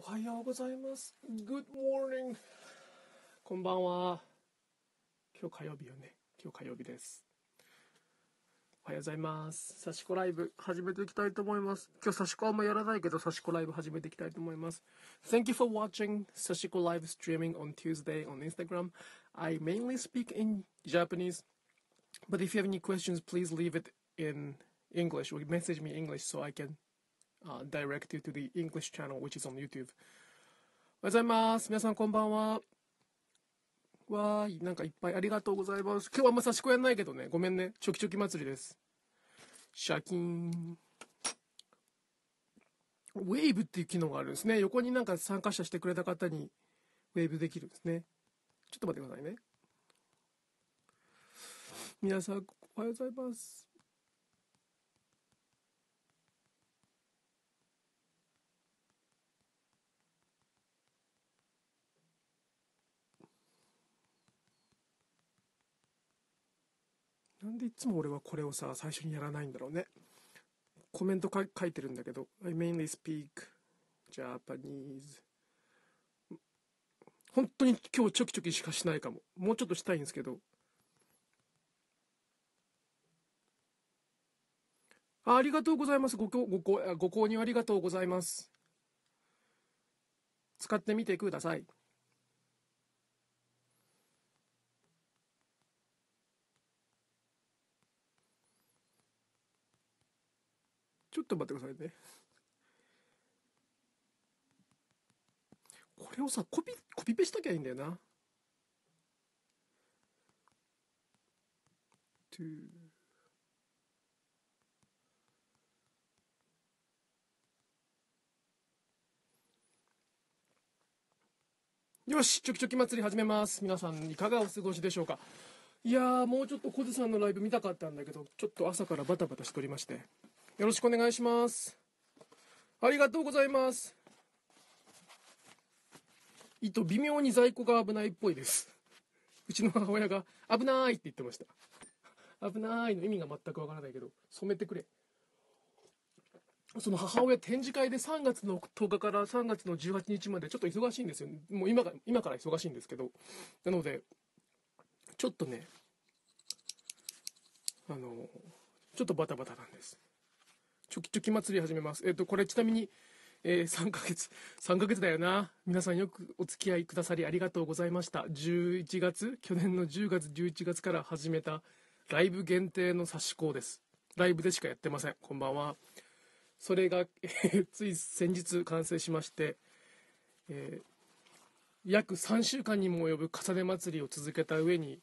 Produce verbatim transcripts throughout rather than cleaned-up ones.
おはようございます。Good morning。こんばんは。今日火曜日よね。今日火曜日です。おはようございます。サシコライブ始めていきたいと思います。今日サシコあんまやらないけど、サシコライブ始めていきたいと思います。Thank you for watching Sashiko Live streaming on Tuesday on Instagram. I mainly speak in Japanese, but if you have any questions, please leave it in English or message me in English so I can、uh, direct you to the English channel, which is on YouTube. おはようございます。皆さんこんばんは。わーい、なんかいっぱいありがとうございます。今日はあんま差し子やんないけどね。ごめんね。チョキチョキ祭りです。シャキーン。ウェーブっていう機能があるんですね。横になんか参加者してくれた方にウェーブできるんですね。ちょっと待ってくださいね。皆さんおはようございます。なんでいつも俺はこれをさ、最初にやらないんだろうね。コメントか書いてるんだけど、I mainly speak Japanese。本当に今日チョキチョキしかしないかも。もうちょっとしたいんですけど。あ、ありがとうございます。ごごごご購入ありがとうございます。使ってみてください。ちょっと待ってくださいね。これをさ、コピ、コピペしときゃいいんだよな。to よし、チョキチョキ祭り始めます。皆さんいかがお過ごしでしょうか。いやー、もうちょっとコズさんのライブ見たかったんだけど、ちょっと朝からバタバタしておりまして。よろしくお願いします。ありがとうございます。糸微妙に在庫が危ないっぽいです。うちの母親が危ないって言ってました。危ないの意味が全くわからないけど、染めてくれ。その母親展示会でさんがつのとおかからさんがつのじゅうはちにちまでちょっと忙しいんですよ。もう今が今から忙しいんですけど、なのでちょっとね、あのちょっとバタバタなんです。チョキチョキ祭り始めます。えっとこれちなみに、えー、さんかげつさんかげつだよな。皆さんよくお付き合いくださりありがとうございました。じゅういちがつ、去年のじゅうがつじゅういちがつから始めたライブ限定の差し子です。ライブでしかやってません。こんばんは。それが、えー、つい先日完成しまして、えー、約さんしゅうかんにも及ぶ重ね祭りを続けた上に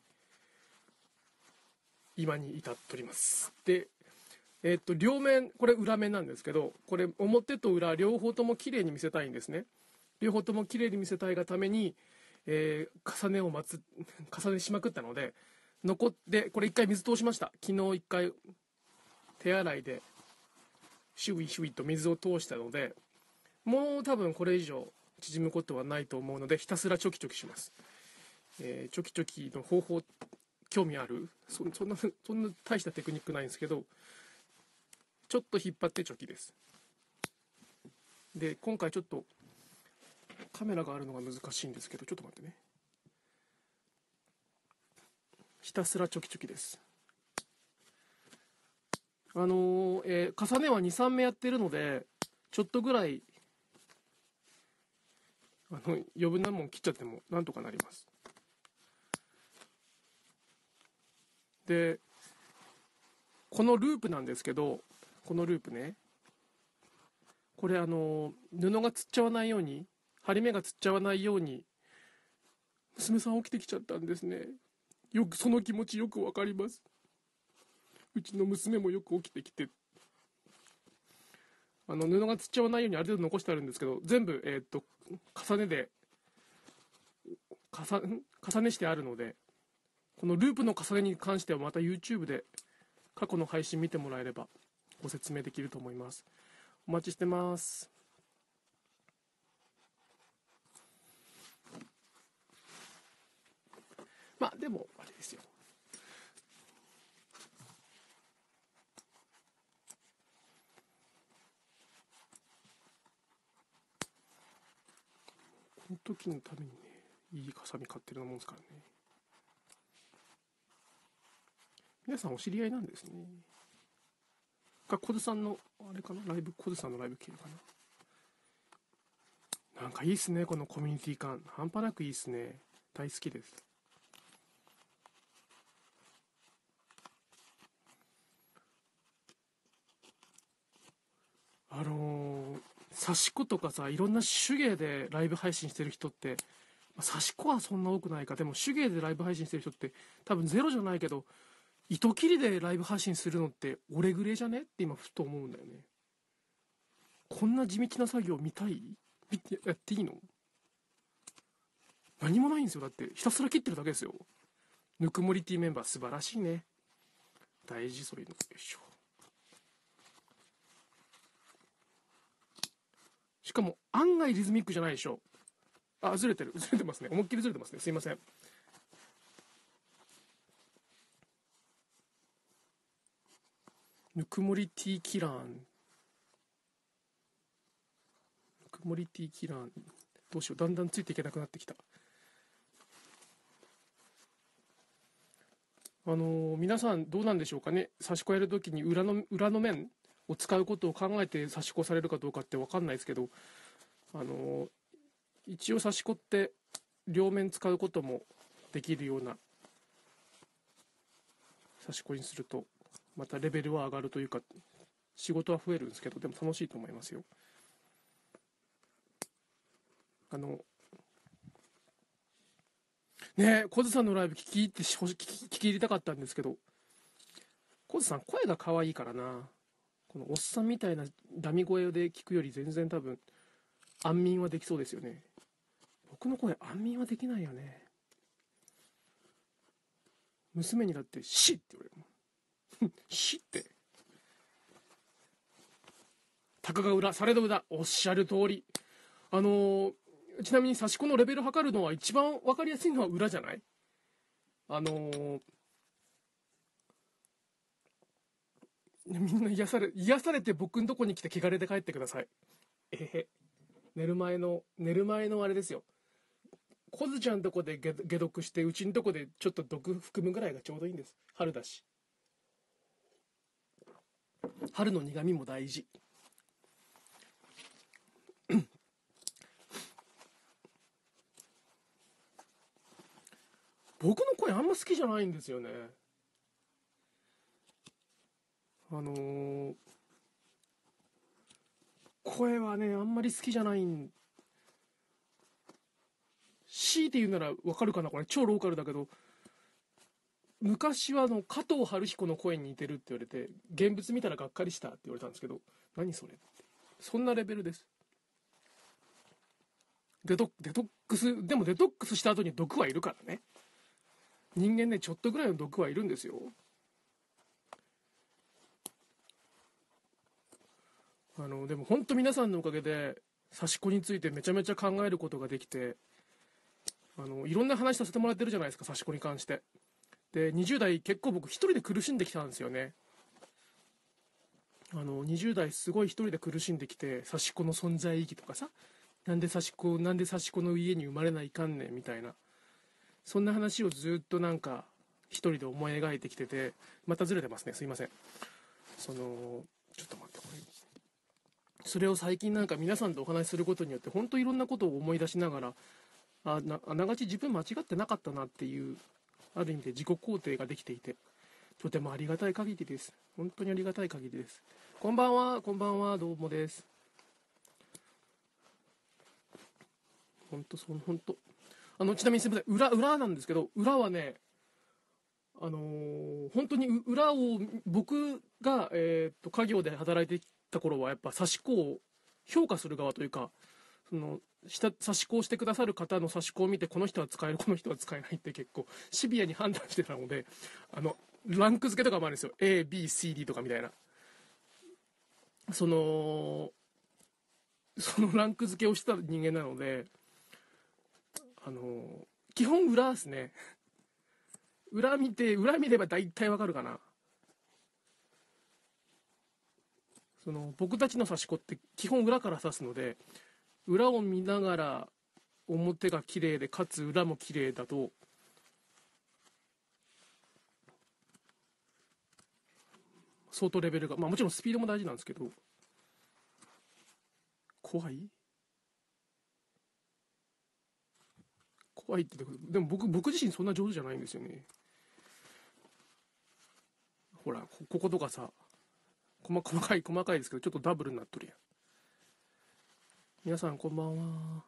今に至っております。で、えー、っと両面これ裏面なんですけど、これ表と裏両方とも綺麗に見せたいんですね。両方とも綺麗に見せたいがために、えー、重ねを待つ重ねしまくったので、残ってこれ一回水通しました。昨日一回手洗いでシュイシュイと水を通したので、もう多分これ以上縮むことはないと思うので、ひたすらチョキチョキします。えー、チョキチョキの方法興味ある？ そ, そんなそんな大したテクニックないんですけど、ちょっと引っ張ってチョキです。で今回ちょっとカメラがあるのが難しいんですけど、ちょっと待ってね。ひたすらチョキチョキです。あのーえー、重ねはにさんめやってるので、ちょっとぐらいあの余分なもん切っちゃってもなんとかなります。でこのループなんですけど、このループね、これあの布がつっちゃわないように、針目がつっちゃわないように、娘さん起きてきちゃったんですね。よくその気持ちよくわかります。うちの娘もよく起きてきて、あの布がつっちゃわないようにある程度残してあるんですけど、全部、えー、っと重ねで重重ねしてあるので、このループの重ねに関してはまた YouTube で過去の配信見てもらえればご説明できると思います。お待ちしてます。まあでもあれですよ、 その時のためにね、いいハサミ買ってるようなもんですからね。皆さんお知り合いなんですね。か、小津さんの、あれかな、ライブ、小津さんのライブ系かな。なんかいいっすね、このコミュニティ感。半端なくいいっすね。大好きです。あのー、刺し子とかさ、いろんな手芸でライブ配信してる人って、まあ、刺し子はそんな多くないか。でも手芸でライブ配信してる人って多分ゼロじゃないけど、糸切りでライブ配信するのって俺ぐれじゃねって今ふと思うんだよね。こんな地道な作業見たい？見てやっていいの？何もないんですよ。だってひたすら切ってるだけですよ。ぬくもりティメンバー素晴らしいね。大事、そういうの。よいしょ。しかも案外リズミックじゃないでしょ。あ、ずれてる。ずれてますね。思いっきりずれてますね。すいません。ぬくもりティーキラーン。ぬくもりティーキラーン。どうしよう。だんだんついていけなくなってきた。あのー、皆さんどうなんでしょうかね。差し子やるときに裏の裏の面を使うことを考えて差し子されるかどうかって分かんないですけど、あのー、一応差し子って両面使うこともできるような差し子にするとまたレベルは上がるというか、仕事は増えるんですけど、でも楽しいと思いますよ。あのねえ、小津さんのライブ聞き入って聞き聞き入りたかったんですけど、小津さん声が可愛いからな。このおっさんみたいなダミ声で聞くより全然多分安眠はできそうですよね。僕の声安眠はできないよね。娘にだってシッって言われる。シッって。たかが裏、されど裏、おっしゃる通り。あのー、ちなみに差し子のレベル測るのは一番分かりやすいのは裏じゃない？あのー、みんな癒され、癒されて僕のとこに来て汚れて帰ってください。えへ。寝る前の、寝る前のあれですよ。コズちゃんとこで解毒して、うちのとこでちょっと毒含むぐらいがちょうどいいんです。春だし。春の苦味も大事。僕の声あんま好きじゃないんですよね。あのー、声はね、あんまり好きじゃないん。強いて言うならわかるかな、これ超ローカルだけど、昔はあの加藤晴彦の声に似てるって言われて、現物見たらがっかりしたって言われたんですけど、何それって、そんなレベルです。デトデトックス、でもデトックスした後に毒はいるからね。人間ね、ちょっとぐらいの毒はいるんですよ。あのでも本当皆さんのおかげで刺し子についてめちゃめちゃ考えることができて、あのいろんな話させてもらってるじゃないですか、刺し子に関して。でにじゅう代結構僕一人で苦しんできたんですよね。あのにじゅう代すごい一人で苦しんできて、刺し子の存在意義とかさ、なんで刺し子なんで刺し子の家に生まれないかんねんみたいな、そんな話をずっとなんか一人で思い描いてきてて、またずれてますね、すいません。そのちょっと待って、これそれを最近なんか皆さんとお話しすることによって本当いろんなことを思い出しながら、あなあながち自分間違ってなかったなっていう、ある意味で自己肯定ができていて、とてもありがたい限りです。本当にありがたい限りです。こんばんは、こんばんは、どうもです。本当そう、本当。あのちなみにすみません、裏裏なんですけど、裏はね、あのー、本当に裏を僕が、えー、と家業で働いてきた頃はやっぱ刺し子を評価する側というか、その下刺し子をしてくださる方の刺し子を見て、この人は使えるこの人は使えないって結構シビアに判断してたので、あのランク付けとかもあるんですよ。 エービーシーディー とかみたいな、そのそのランク付けをした人間なので、あのー、基本裏ですね。裏見て裏見れば大体わかるかな。その僕たちの刺し子って基本裏から刺すので、裏を見ながら表が綺麗でかつ裏も綺麗だと相当レベルが、まあもちろんスピードも大事なんですけど、怖い怖いって言ってくる。でも僕僕自身そんな上手じゃないんですよね。ほら こ, こことかさ、細細かい細かいですけどちょっとダブルになっとるやん。皆さんこんばんは。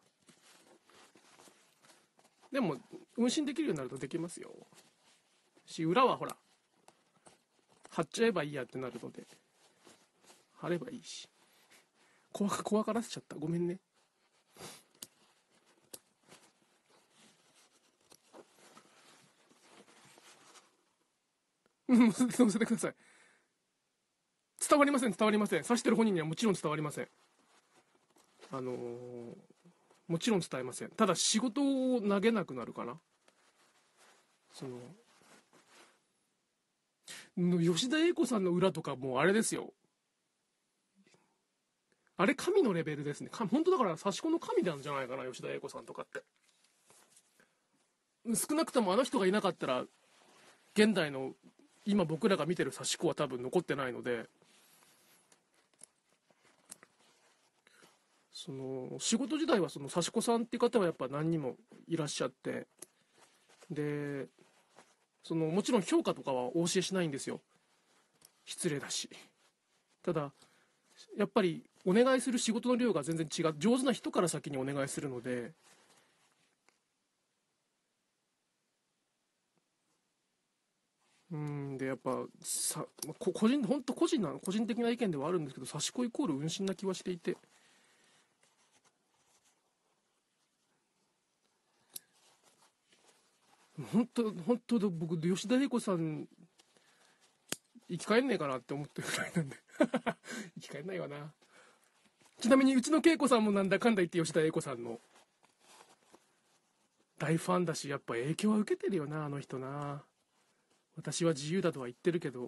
でも運針できるようになるとできますよし、裏はほら貼っちゃえばいいやってなるので貼ればいいし。怖怖がらせちゃった、ごめんね。載せて載せてください。伝わりません伝わりません。指してる本人にはもちろん伝わりません。あのー、もちろん伝えません。ただ仕事を投げなくなるかな。その吉田栄子さんの裏とかもうあれですよ、あれ神のレベルですね。本当だから差し子の神なんじゃないかな、吉田栄子さんとかって。少なくともあの人がいなかったら現代の今僕らが見てる差し子は多分残ってないので、その仕事時代はその差し子さんっていう方はやっぱ何人もいらっしゃって、でそのもちろん評価とかはお教えしないんですよ、失礼だし。ただやっぱりお願いする仕事の量が全然違う、上手な人から先にお願いするので、うんでやっぱさこ個人本当個人な個人的な意見ではあるんですけど、差し子イコール運針な気はしていて、本当本当僕吉田栄子さん生き返んねえかなって思ってるぐらいなんで生き返んないわな。ちなみにうちの恵子さんもなんだかんだ言って吉田栄子さんの大ファンだし、やっぱ影響は受けてるよなあの人な。私は自由だとは言ってるけど、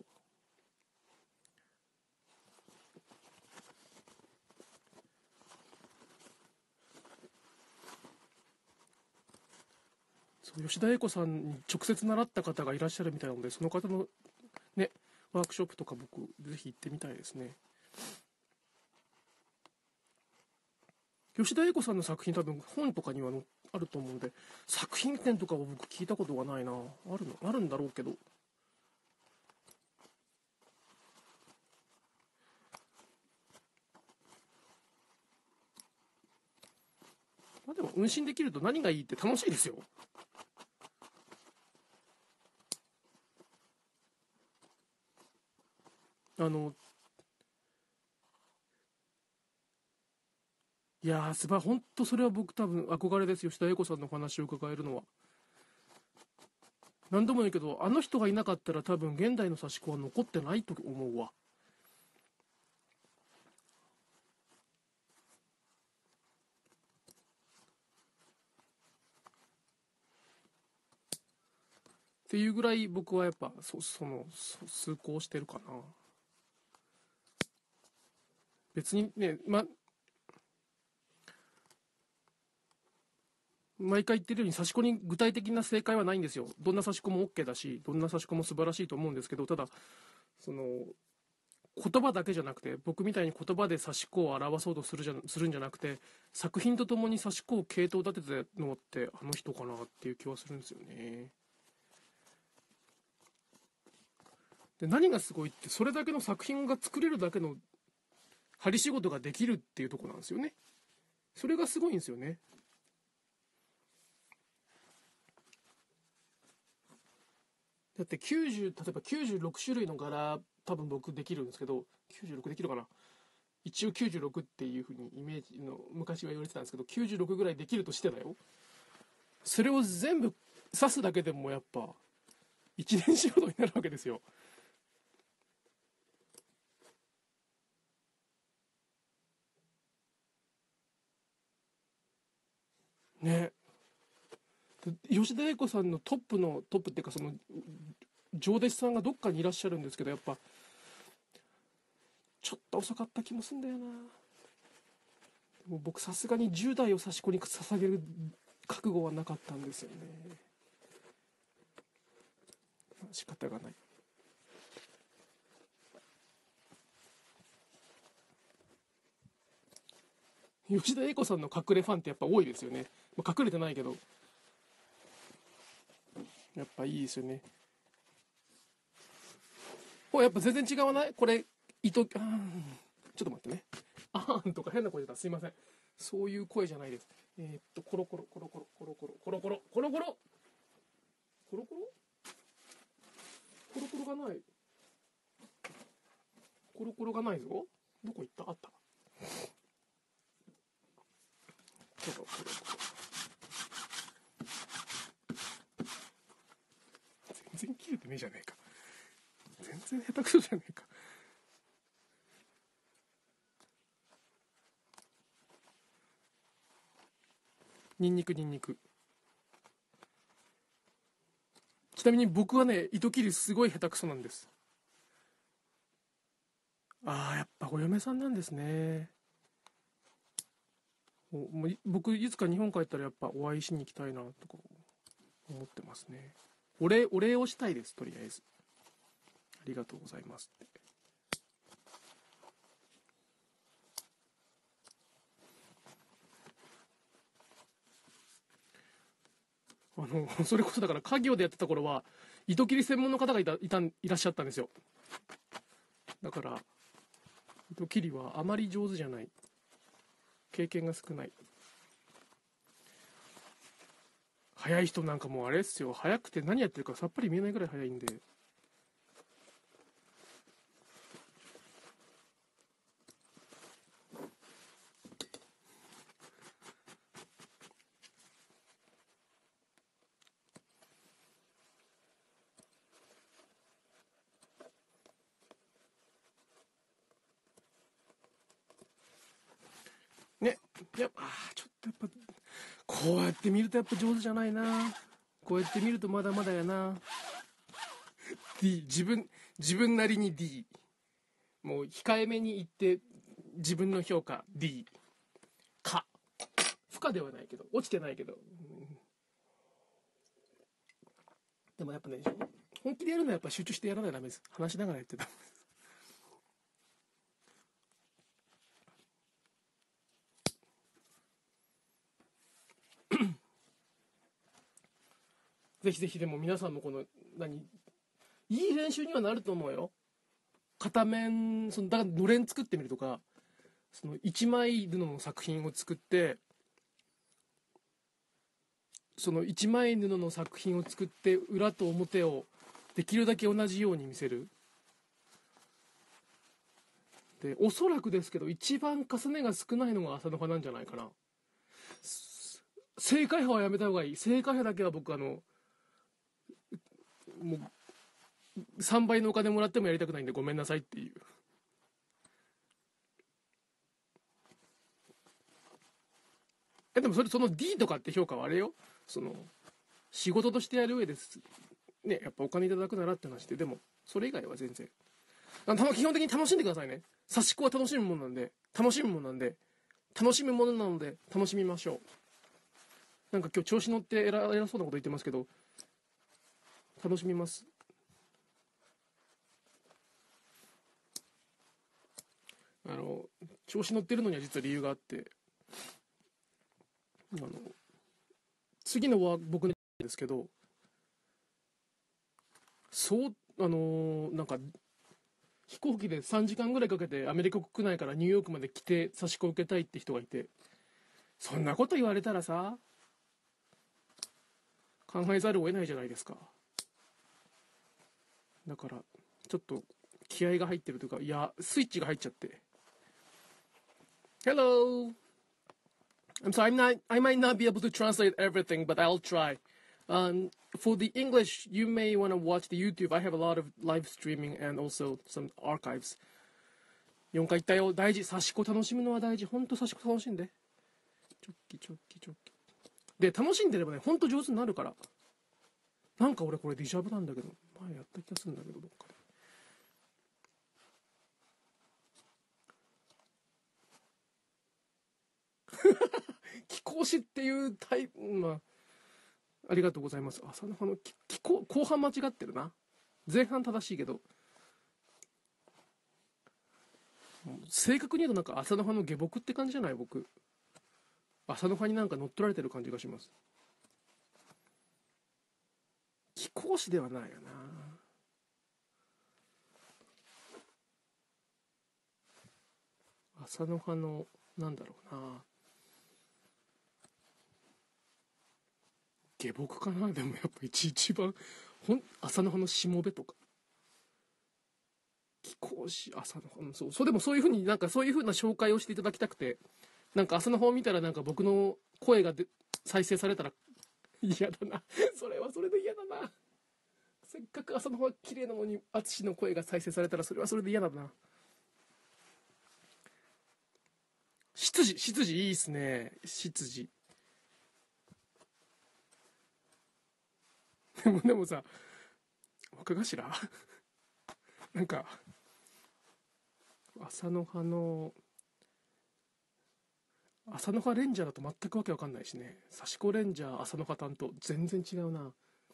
そう吉田栄子さんに直接習った方がいらっしゃるみたいなので、その方のねワークショップとか僕ぜひ行ってみたいですね。吉田栄子さんの作品多分本とかにはあると思うので、作品展とかは僕聞いたことがないな。あるのあるんだろうけど、まあでも運針できると何がいいって楽しいですよ。あのいやーすば本当それは僕多分憧れです。吉田栄子さんのお話を伺えるのは。何度も言うけどあの人がいなかったら多分現代の差し子は残ってないと思うわ。っていうぐらい僕はやっぱそそのそ崇高してるかな。別にね、ま毎回言ってるように差し子に具体的な正解はないんですよ。どんな差し子も OK だし、どんな差し子も素晴らしいと思うんですけど、ただその言葉だけじゃなくて、僕みたいに言葉で差し子を表そうとするじゃするんじゃなくて、作品とともに差し子を系統立ててるのってあの人かなっていう気はするんですよね。で何がすごいって、それだけの作品が作れるだけの針仕事ができるっていうところなんですよね。それがすごいんですよね。だってきゅうじゅう例えばきゅうじゅうろく種類の柄多分僕できるんですけど、きゅうじゅうろくできるかな。一応きゅうじゅうろくっていうふうにイメージの昔は言われてたんですけど、きゅうじゅうろくぐらいできるとしてだよ、それを全部刺すだけでもやっぱいちねん仕事になるわけですよね。吉田栄子さんのトップのトップっていうか、その上弟子さんがどっかにいらっしゃるんですけど、やっぱちょっと遅かった気もすんだよな。でも僕さすがにじゅう代を差し子に捧げる覚悟はなかったんですよね。仕方がない。吉田栄子さんの隠れファンってやっぱ多いですよね。まあ、隠れてないけどやっぱいいですよね。これやっぱ全然違わない？これ糸、あーちょっと待ってね。あーんとか変な声出た、すいません。そういう声じゃないです。えー、っとコロコロコロコロコロコロコロコロコロコロコロコロコロコロがない。コロコロがないぞ。どこ行った？あった。コロコロコロ。全然切れてねえじゃねえか。全然下手くそじゃねえか。ニンニクニンニク。ちなみに僕はね、糸切りすごい下手くそなんです。ああ、やっぱお嫁さんなんですね。もう僕いつか日本帰ったらやっぱお会いしに行きたいなとか思ってますね。お礼お礼をしたいです。とりあえずありがとうございますって。あのそれこそだから家業でやってた頃は糸切り専門の方がいたいたいらっしゃったんですよ。だから糸切りはあまり上手じゃない。経験が少ない。早い人なんかもうあれですよ。早くて何やってるかさっぱり見えないぐらい早いんで。ね、やっぱちょっとやっぱこうやって見るとやっぱ上手じゃないな。こうやって見るとまだまだやな。D、自分自分なりに D、 もう控えめに言って自分の評価 D か。不可ではないけど落ちてないけど、うん、でもやっぱね、本気でやるのはやっぱ集中してやらないとダメです。話しながらやってた。ぜひぜひでも皆さんもこの何いい練習にはなると思うよ。片面そのだからのれん作ってみるとか、その一枚布の作品を作ってその一枚布の作品を作って裏と表をできるだけ同じように見せる。でおそらくですけど一番重ねが少ないのが浅野派なんじゃないかな。正解派はやめた方がいい。正解派だけは僕あのもうさんばいのお金もらってもやりたくないんでごめんなさいっていう。えでもそれその D とかって評価はあれよ。その仕事としてやる上ですね、やっぱお金いただくならって話で、でもそれ以外は全然あの基本的に楽しんでくださいね。刺し子は楽しむものなんで楽しむものなんで楽しむものなので楽しみましょう。なんか今日調子乗って偉偉そうなこと言ってますけど楽しみます。あの調子乗ってるのには実は理由があって、あの次のは僕ですけど、そうあのーなんか飛行機でさんじかんぐらいかけてアメリカ国内からニューヨークまで来て差し子を受けたいって人がいて、そんなこと言われたらさ考えざるを得ないじゃないですか。だからちょっと気合が入ってるというか、いやスイッチが入っちゃって。 Hello, I'm sorry, I'm not I might not be able to translate everything but I'll try. Um, for the English you may want to watch the YouTube. I have a lot of live streaming and also some archives. よんかい言ったよ。大事。刺し子楽しむのは大事。ほんと刺し子楽しんで。チョッキチョッキチョッキ。で、楽しんでればね、ほんと上手になるから。なんか俺これディジャブなんだけど。前やった気がするんだけど、どっかで。聞こ講師っていうタイプ、まあ、ありがとうございます。朝の葉のきき後後半間違ってるな。前半正しいけど。正確に言うとなんか朝の葉の下僕って感じじゃない僕。朝の葉になんか乗っ取られてる感じがします。貴公子ではないよな。朝の葉のなんだろうな。下僕かな。でもやっぱ一一番ほん朝の葉のしもべとか。貴公子朝の葉、そうそうでもそういうふうになんかそういうふうな紹介をしていただきたくて、なんか朝の葉を見たらなんか僕の声がで再生されたら嫌だな。それはそれで嫌だな。せっかく朝の葉綺麗なのに淳の声が再生されたらそれはそれで嫌だな。執事執事いいっすね。執事でもでもさ、若頭なんか朝の葉の朝の葉レンジャーだと全くわけわかんないしね。刺し子レンジャー朝の葉担当全然違うな。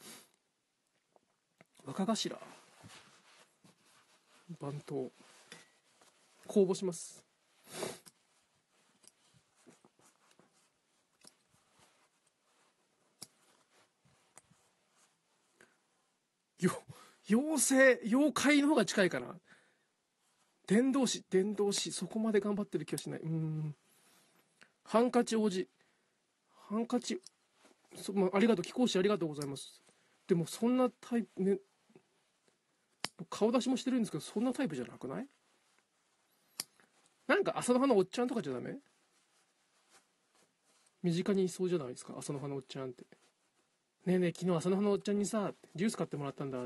若頭番頭公募します。よ妖精妖怪の方が近いかな。伝道師伝道師そこまで頑張ってる気がしない。うーんハンカチ王子ハンカチそ、まあ、ありがとう貴公子ありがとうございます。でもそんなタイプね、顔出しもしてるんですけどそんなタイプじゃなくない？なんか朝の葉のおっちゃんとかじゃダメ？身近にいそうじゃないですか朝の葉のおっちゃんって。ねえねえ昨日朝の葉のおっちゃんにさジュース買ってもらったんだ。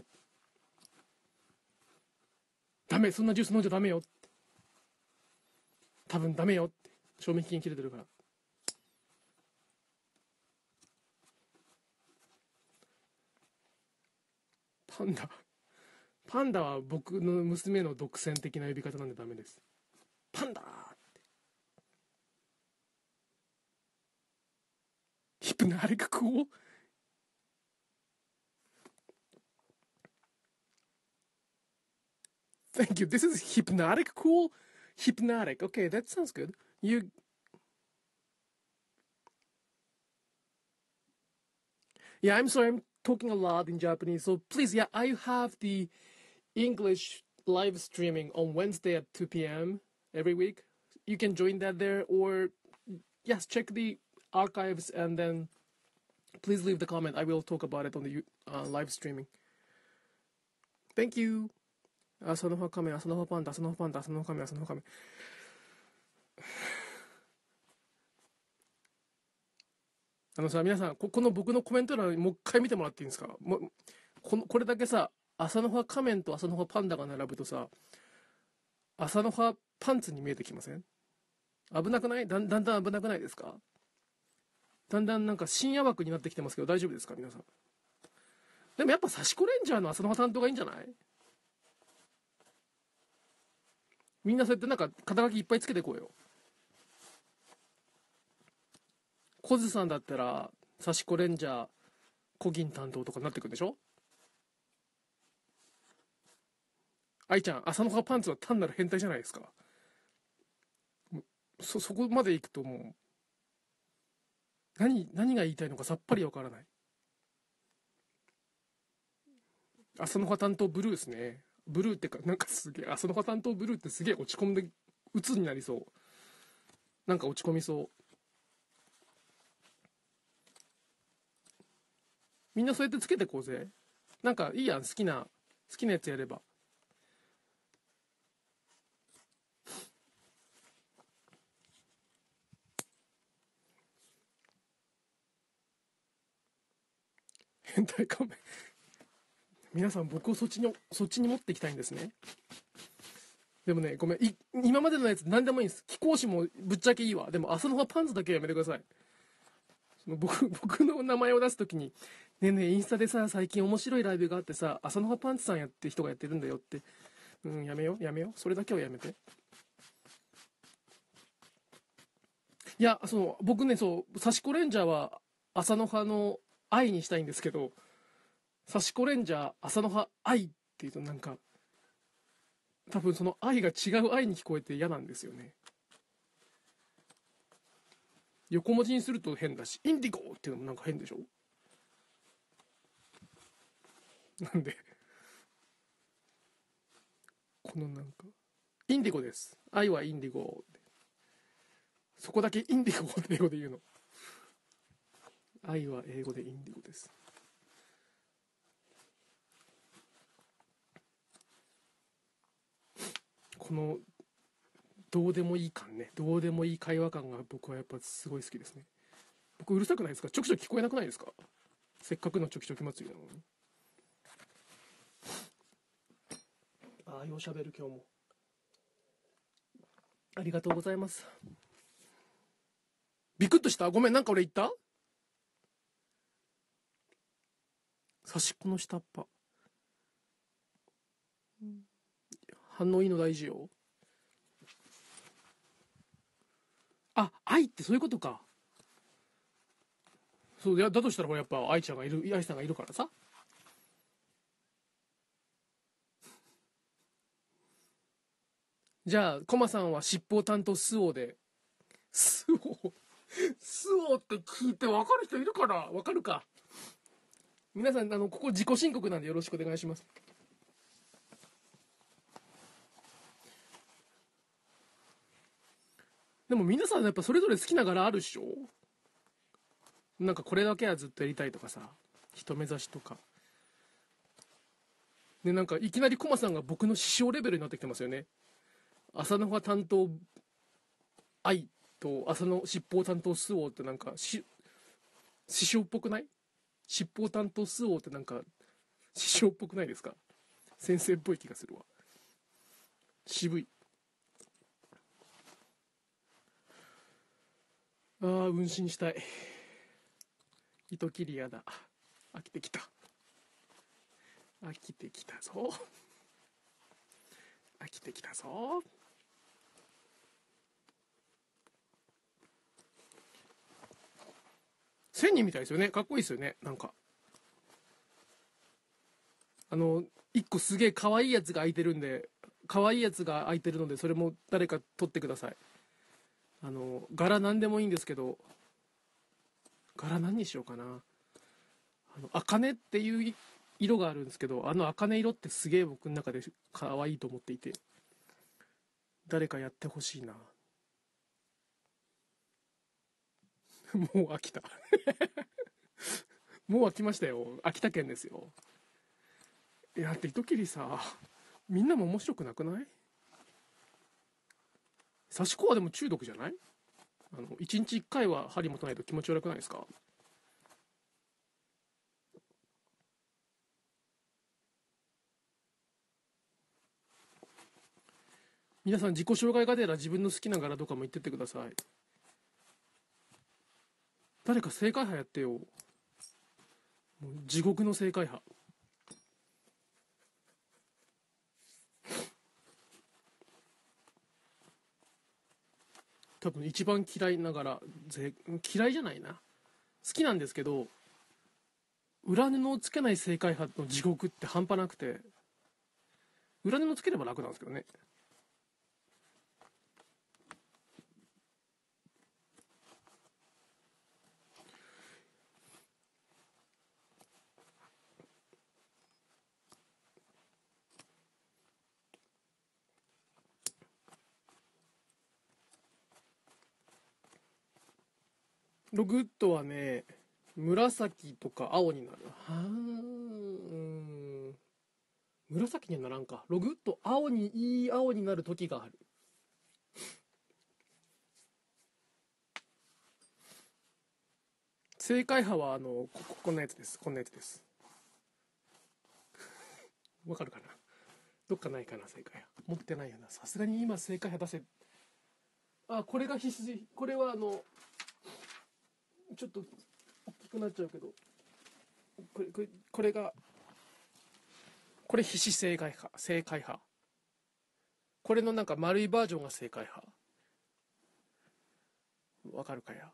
ダメそんなジュース飲んじゃダメよって。多分ダメよって賞味期限切れてるから。パンダパンダは僕の娘の独占的な呼び方なんでダメです。パンダーってヒプナリクコーThank you. This is hypnotic cool. Hypnotic. Okay, that sounds good. You Yeah, I'm sorry. I'm talking a lot in Japanese. So please, yeah, I have the English live streaming on Wednesday at two p m every week. You can join that there or yes, check the archives and then please leave the comment. I will talk about it on the uh, live streaming. Thank you. 朝の葉カメ、朝の葉パンダ、朝の葉パンダ、朝の葉カメ、朝の葉カメ。あのさ、皆さん、ここの僕のコメント欄もう一回見てもらっていいんですか？もうこのこれだけさ、朝の葉仮面と朝の葉パンダが並ぶとさ、朝の葉パンツに見えてきません？危なくない？だんだんだん危なくないですか？だんだんなんか深夜枠になってきてますけど大丈夫ですか皆さん？でもやっぱ刺し子レンジャーの朝の葉担当がいいんじゃない？みんなそうやってなんか肩書きいっぱいつけていこうよ。コズさんだったら刺し子レンジャーコギン担当とかになってくるんでしょ？愛ちゃん朝の葉パンツは単なる変態じゃないですか。そそこまでいくともう何何が言いたいのかさっぱりわからない。朝の葉担当ブルーですね。ブルーってかなんかすげえ朝の葉担当ブルーってすげえ落ち込んで鬱になりそう。なんか落ち込みそう。みんなそうやってつけてこうぜ。なんかいいやん好きな好きなやつやれば。変態仮面皆さん僕をそっちにそっちに持っていきたいんですね。でもねごめんい今までのやつ何でもいいんです。貴公子もぶっちゃけいいわ。でも朝の葉パンツだけはやめてください。その僕僕の名前を出すときに「ねえねえインスタでさ最近面白いライブがあってさ朝の葉パンツさんやって人がやってるんだよ」ってうんやめようやめようそれだけはやめて。いいや、その、僕ね、そう、サシコレンジャーは朝の葉の愛にしたいんですけど、サシコレンジャー朝の葉愛っていうとなんか、多分その愛が違う愛に聞こえて嫌なんですよね。横文字にすると変だし、インディゴっていうのもなんか変でしょ。なんで、このなんか、インディゴです。愛はインディゴ。そこだけインディゴって英語で言うの。愛は英語でインディゴです。このどうでもいい感ね、どうでもいい会話感が僕はやっぱすごい好きですね。僕うるさくないですか？ちょくちょく聞こえなくないですか？せっかくのちょきちょき祭りなのに。ああ、ようしゃべる今日も。ありがとうございます。ビクッとした？ごめん、なんか俺言った？差しっこの下っ端。反応いいの大事よ。あ、愛ってそういうことか。そう、いや、だとしたらやっぱ愛ちゃんがいる、愛さんがいるからさ。じゃあ、コマさんは尻尾担当スオで。スオスオって聞いて分かる人いるかな？分かるか？皆さん、あの、ここ自己申告なんでよろしくお願いします。でも皆さんやっぱそれぞれ好きな柄あるっしょ？なんかこれだけはずっとやりたいとかさ、人目指しとか。で、なんかいきなりコマさんが僕の師匠レベルになってきてますよね。朝の葉担当愛と朝の尻尾担当スオってなんかし師匠っぽくない？尻尾担当スオってなんか師匠っぽくないですか？先生っぽい気がするわ。渋い。ああ、運針したい。糸切りやだ。飽きてきた。飽きてきたぞ。飽きてきたぞ。千人みたいですよね。かっこいいですよね。なんか。あの、一個すげえ可愛いやつが空いてるんで、可愛いやつが空いてるので、それも誰か取ってください。あの、柄何でもいいんですけど、柄何にしようかな。あの、茜っていう色があるんですけど、あの茜色ってすげえ僕の中で可愛いと思っていて、誰かやってほしいな。もう飽きた。もう飽きましたよ。秋田県ですよ。いや、だって糸切りさ、みんなも面白くなくない？刺し子はでも中毒じゃない？あの、一日一回は針持たないと気持ち悪くないですか？皆さん自己紹介がてら自分の好きな柄とかも言ってってください。誰か正解派やってよ。もう地獄の正解派。多分一番嫌いながら、ぜ嫌いじゃないな。好きなんですけど、裏布をつけない正解派の地獄って半端なくて、裏布つければ楽なんですけどね。ログッドはね、紫とか青になる。はーん。紫にはならんか。ログッド青に、いい青になる時がある。正解派はあのここんなやつです。こんなやつです。わかるかな？どっかないかな、正解派。持ってないよな。さすがに今正解派出せ。あ、これが必須。これはあのちょっと大きくなっちゃうけど、これこれこれがこれ必死正解派。正解派。これのなんか丸いバージョンが正解派。 わかるかや。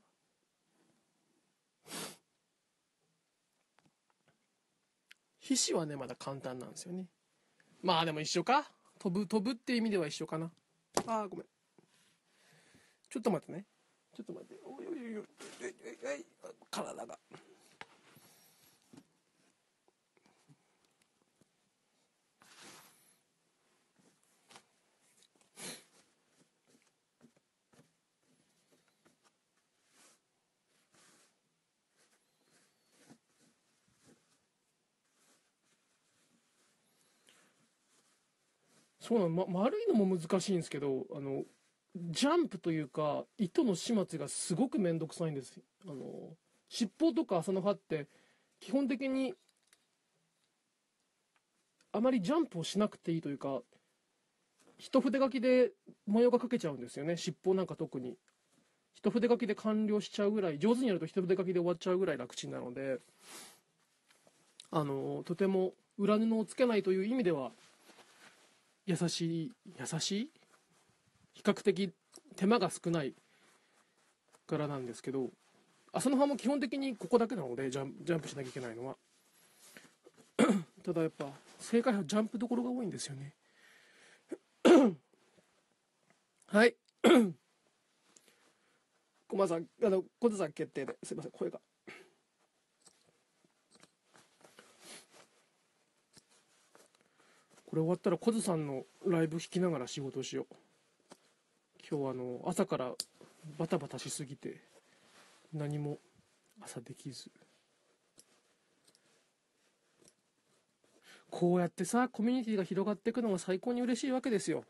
皮脂はねまだ簡単なんですよね。まあでも一緒か。飛ぶ飛ぶっていう意味では一緒かな。あーごめん、ちょっと待ってね、ちょっと待って、おいおいおいおいおいおいおい、体が。そうなの、ま、丸いのも難しいんですけど、あのジャンプというか糸の始末がすごくめんどくさいんです。あの尻尾とか朝の葉って基本的にあまりジャンプをしなくていいというか、一筆書きで模様が描けちゃうんですよね。尻尾なんか特に一筆書きで完了しちゃうぐらい、上手にやると一筆書きで終わっちゃうぐらい楽ちんなので、あのとても裏布をつけないという意味では優しい優しい比較的手間が少ない柄なんですけど、朝の葉も基本的にここだけなのでジャンジャンプしなきゃいけないのはただやっぱ正解はジャンプどころが多いんですよねはい小間さん、あの小津さん決定ですいません、声が。これ終わったら小津さんのライブ弾きながら仕事をしよう。今日あの朝からバタバタしすぎて何も朝できず。こうやってさコミュニティが広がっていくのが最高に嬉しいわけですよ。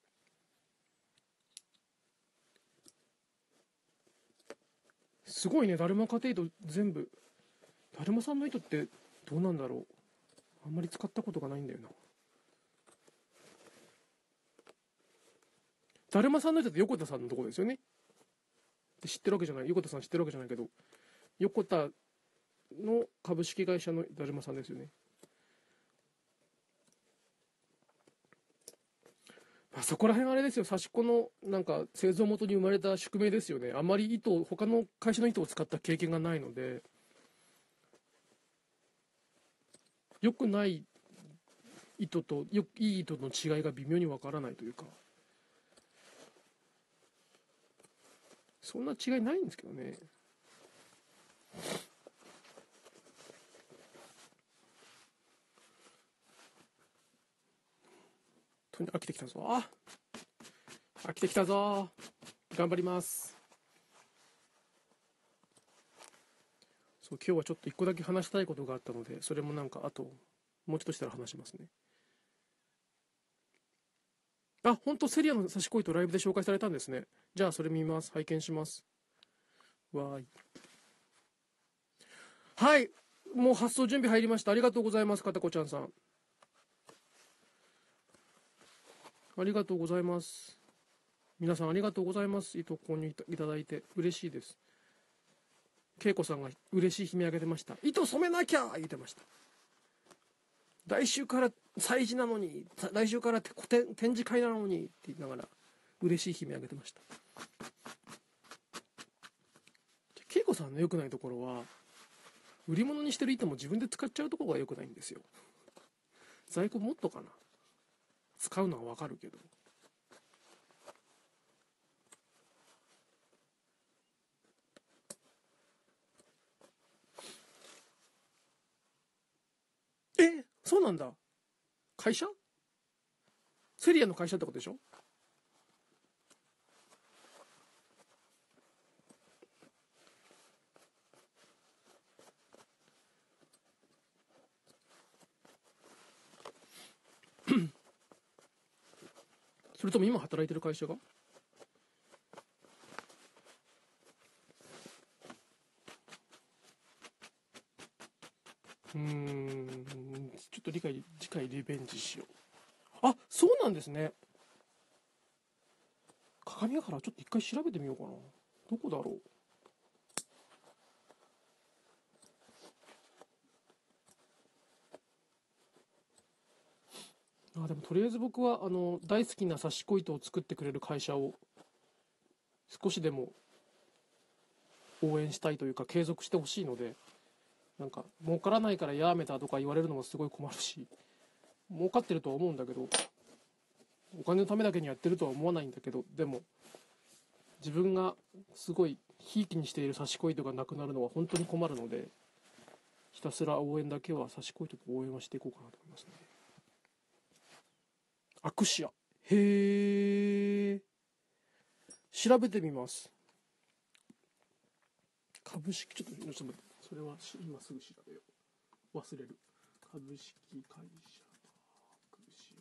すごいね、だるま家庭糸全部。だるまさんの糸ってどうなんだろう、あんまり使ったことがないんだよな。だるまさんの糸って横田さんのとこですよね。知ってるわけじゃない、横田さん知ってるわけじゃないけど、横田の株式会社のだるまさんですよね。まあ、そこら辺あれですよ、刺し子のなんか製造元に生まれた宿命ですよね。あまり糸他の会社の糸を使った経験がないので、良くない糸とよいい糸の違いが微妙にわからないというか、そんな違いないんですけどね。とにかく飽きてきたぞ。あ飽きてきたぞ。頑張ります。そう、今日はちょっと一個だけ話したいことがあったので、それもなんかあともうちょっとしたら話しますね。あ、本当セリアの刺し子糸ライブで紹介されたんですね。じゃあそれ見ます。拝見します。わーい。はい。もう発送準備入りました。ありがとうございます、かたこちゃんさん。ありがとうございます。皆さんありがとうございます。糸購入いただいて嬉しいです。恵子さんが嬉しい悲鳴上げてました。糸染めなきゃ言ってました。来週から催事なのに、来週から展示会なのにって言いながら嬉しい悲鳴上げてました。恵子さんの良くないところは、売り物にしてる糸も自分で使っちゃうところが良くないんですよ。在庫もっとかな。使うのはわかるけど。え、そうなんだ。会社セリアの会社ってことでしょ。それとも今働いてる会社が。うーん、ちょっと理解、次回リベンジしよう。あ、そうなんですね。鏡ヶ原ちょっと一回調べてみようかな。どこだろう。あ、でもとりあえず僕はあの大好きな刺し子糸を作ってくれる会社を少しでも応援したいというか継続してほしいので、なんか儲からないからやめたとか言われるのもすごい困るし、儲かってるとは思うんだけど、お金のためだけにやってるとは思わないんだけど、でも自分がすごいひいきにしている差し子糸がなくなるのは本当に困るので、ひたすら応援だけは差し子糸と応援はしていこうかなと思いますね。アクシア、へえ、調べてみます。株式、ちょっとちょっと待って、それは今すぐ調べよう、忘れる。株式会社アクシ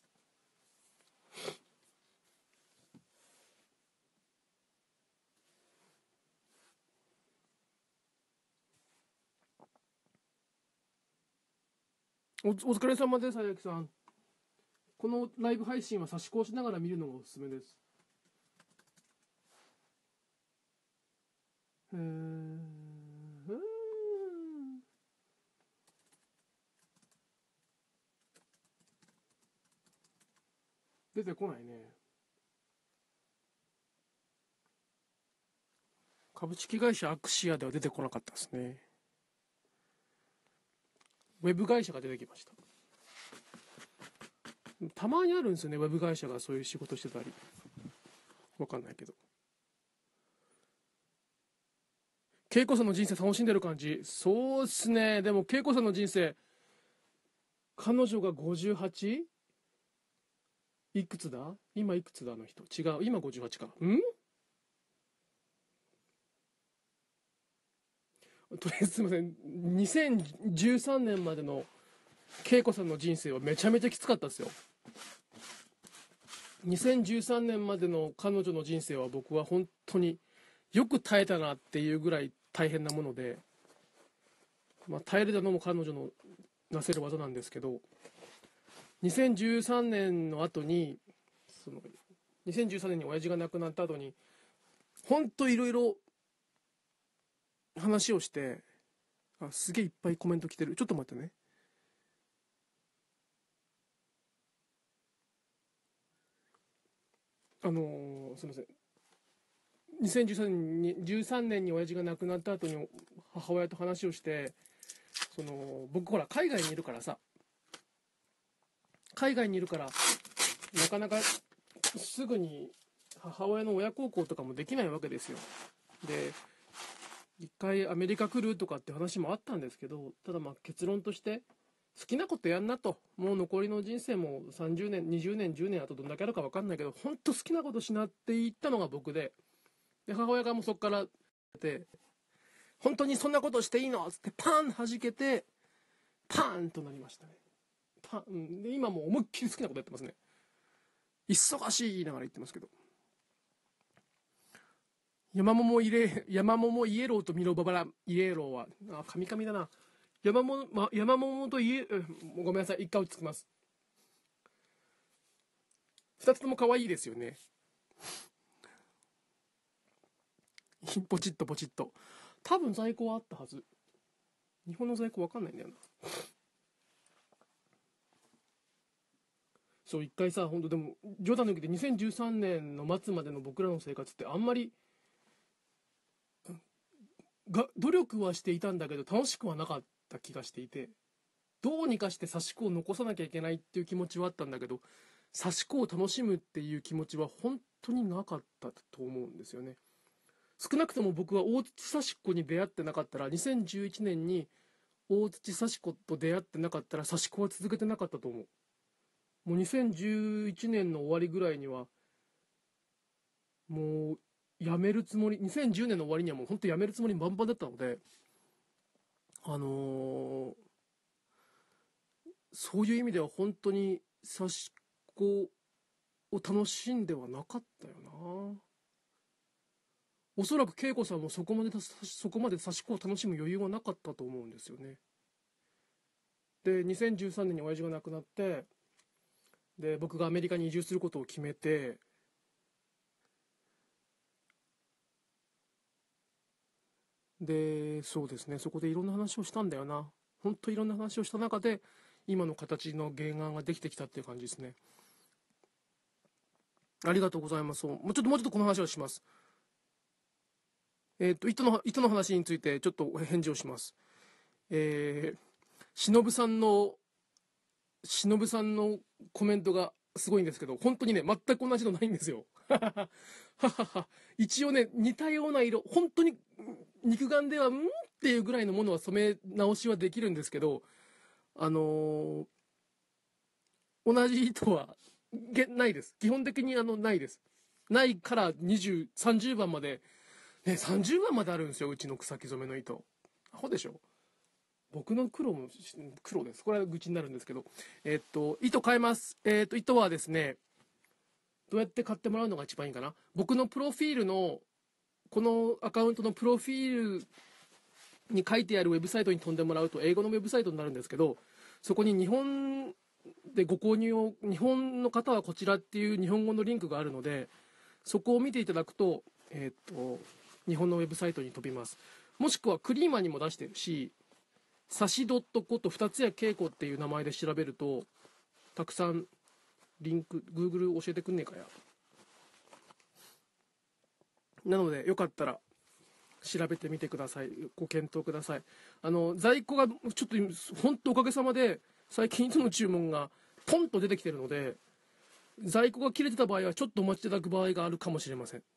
ア。おお疲れ様です、佐々木さん。このライブ配信は差し子しながら見るのがおすすめです。へー、出てこないね。株式会社アクシアでは出てこなかったですね。ウェブ会社が出てきました。たまにあるんですよね、ウェブ会社がそういう仕事してたり。わかんないけど。恵子さんの人生楽しんでる感じ。そうっすね。でも恵子さんの人生、彼女が ごじゅうはち？ いくつだ？今いくつだあの人。違う。今ごじゅうはちか。ん？とりあえずすいません。にせんじゅうさんねんまでの恵子さんの人生はめちゃめちゃきつかったですよ。にせんじゅうさんねんまでの彼女の人生は僕は本当によく耐えたなっていうぐらい大変なもので、まあ、耐えれたのも彼女のなせる技なんですけど、にせんじゅうさんねんの後にそのにせんじゅうさんねんに親父が亡くなった後に本当いろいろ話をして、あ、すげえいっぱいコメント来てる。ちょっと待ってね。あのー、すみません。にせんじゅうさんねんにじゅうさんねんに親父が亡くなった後に母親と話をして、その僕ほら海外にいるからさ、海外にいるからなかなかすぐに母親の親孝行とかもできないわけですよ。で、一回アメリカ来るとかって話もあったんですけど、ただまあ結論として好きなことやんなと、もう残りの人生もさんじゅうねんにじゅうねんじゅうねんあとどんだけあるか分かんないけど本当好きなことしなって言ったのが僕で、で母親がもうそこからで、本当にそんなことしていいのっつってパン弾けてパーンとなりましたね。パンで今もう思いっきり好きなことやってますね。忙しい言いながら言ってますけど、山桃イレ山桃イエローとミロババライエローはあカミカミだな。山桃、ま、山桃とイエごめんなさい、一回落ち着きます。二つとも可愛いですよね。ポチッとポチッと。多分在庫はあったはず。日本の在庫わかんないんだよな。そう一回さ、本当でも冗談抜きでにせんじゅうさんねんの末までの僕らの生活ってあんまりが努力はしていたんだけど楽しくはなかった気がしていて、どうにかして刺し子を残さなきゃいけないっていう気持ちはあったんだけど、刺し子を楽しむっていう気持ちは本当になかったと思うんですよね。少なくとも僕は大土刺し子に出会ってなかったら、にせんじゅういちねんに大土刺し子と出会ってなかったら刺し子は続けてなかったと思う。もうにせんじゅういちねんの終わりぐらいにはもうやめるつもり、にせんじゅうねんの終わりにはもう本当やめるつもり満々だったので、あのー、そういう意味では本当に刺し子を楽しんではなかったよな。おそらく恵子さんもそこまでそこまで刺し子を楽しむ余裕はなかったと思うんですよね。でにせんじゅうさんねんに親父が亡くなって、で僕がアメリカに移住することを決めて、でそうですね、そこでいろんな話をしたんだよな。本当いろんな話をした中で今の形の原案ができてきたっていう感じですね。ありがとうございます。もうちょっともうちょっとこの話をします。 えっ、と、糸の、糸の話についてちょっと返事をします。えー、しのぶさんの、しのぶさんのコメントがすごいんですけど、本当にね、全く同じのないんですよ。ははは。ははは。一応ね、似たような色、本当に肉眼では、んっていうぐらいのものは染め直しはできるんですけど、あのー同じ糸はげないです。基本的にあの、ないです。ないからにじゅう、さんじゅうばんまで、ね、さんじゅうばんまであるんですよ、うちの草木染めの糸。アホでしょ。僕の黒も黒です。これは愚痴になるんですけど、えっと、糸変えます。えっと、糸はですね、どうやって買ってもらうのが一番いいかな。僕のプロフィールの、このアカウントのプロフィールに書いてあるウェブサイトに飛んでもらうと、英語のウェブサイトになるんですけど、そこに日本でご購入を、日本の方はこちらっていう日本語のリンクがあるので、そこを見ていただくと、えっと、日本のウェブサイトに飛びます。もしくはクリーマにも出してるし、さし .co と二つや稽古っていう名前で調べると、たくさんリンク、Google 教えてくんねえかや。なので、よかったら調べてみてください。ご検討ください。あの、在庫がちょっと、本当おかげさまで、最近いつも注文がポンと出てきてるので、在庫が切れてた場合はちょっとお待ちいただく場合があるかもしれません。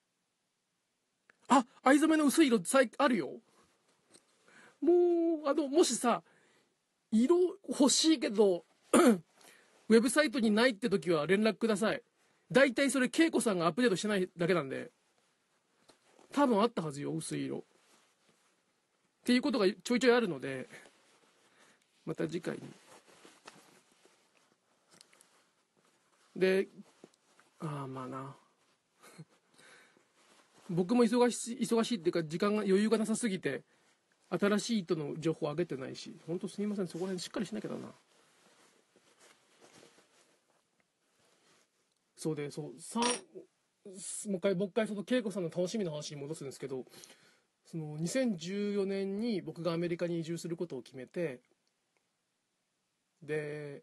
あ、藍染めの薄い色あるよ。もう、あの、もしさ、色欲しいけど、ウェブサイトにないって時は連絡ください。大体それ、恵子さんがアップデートしてないだけなんで、多分あったはずよ、薄い色。っていうことがちょいちょいあるので、また次回に。で、ああ、まあな。僕も忙しい、忙しいっていうか、時間が、余裕がなさすぎて、新しい糸の情報上げてないし、ほんとすみません、そこら辺しっかりしなきゃだな。そうで、そう、さん、もう一回、もう一回、その恵子さんの楽しみの話に戻すんですけど、そのにせんじゅうよねんに僕がアメリカに移住することを決めて、で、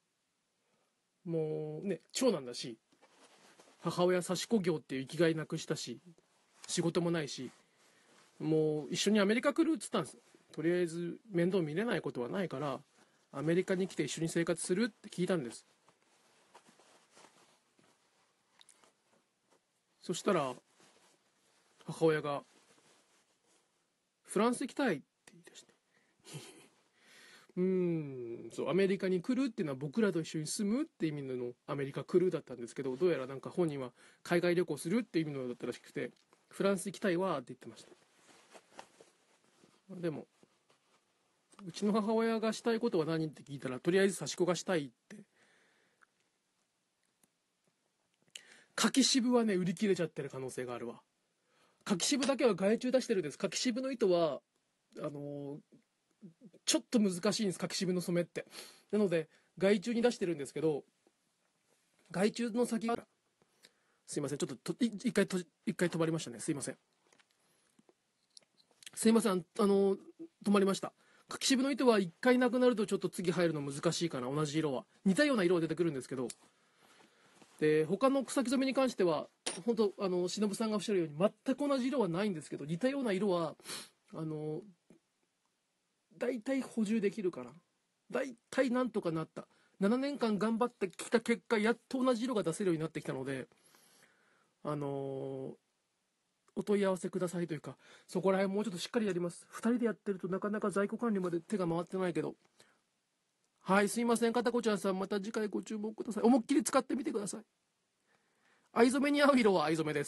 もうね、長男だし、母親刺し子業っていう生きがいなくしたし、仕事もないし、もう一緒にアメリカ来るっつったんです。とりあえず面倒見れないことはないから、アメリカに来て一緒に生活するって聞いたんです。そしたら、母親が、フランス行きたいって言い出して。うーん、そう、アメリカに来るっていうのは僕らと一緒に住むって意味のアメリカ来るだったんですけど、どうやらなんか本人は海外旅行するって意味のだったらしくて、フランス行きたいわって言ってました。でも、うちの母親がしたいことは何って聞いたら、とりあえず刺し子がしたいって。柿渋はね、売り切れちゃってる可能性があるわ。柿渋だけは外注出してるんです。柿渋の糸は、あのーちょっと難しいんです、柿渋の染めって。なので、外注に出してるんですけど、外注の先が、すいません、ちょっとと一回と、一回止まりましたね。すいません。すいません、あの、止まりました。柿渋の糸は一回なくなるとちょっと次入るの難しいかな、同じ色は。似たような色は出てくるんですけど、で、他の草木染めに関しては、本当あの、忍さんがおっしゃるように、全く同じ色はないんですけど、似たような色は、あの、大体補充できるかな。大体なんとかなった。ななねんかん頑張ってきた結果、やっと同じ色が出せるようになってきたので、あのーお問い合わせくださいというか、そこら辺もうちょっとしっかりやります。ふたりでやってるとなかなか在庫管理まで手が回ってないけど。はい、すいません。片子ちゃんさん、また次回ご注文ください。思いっきり使ってみてください。藍染めに合う色は藍染めです。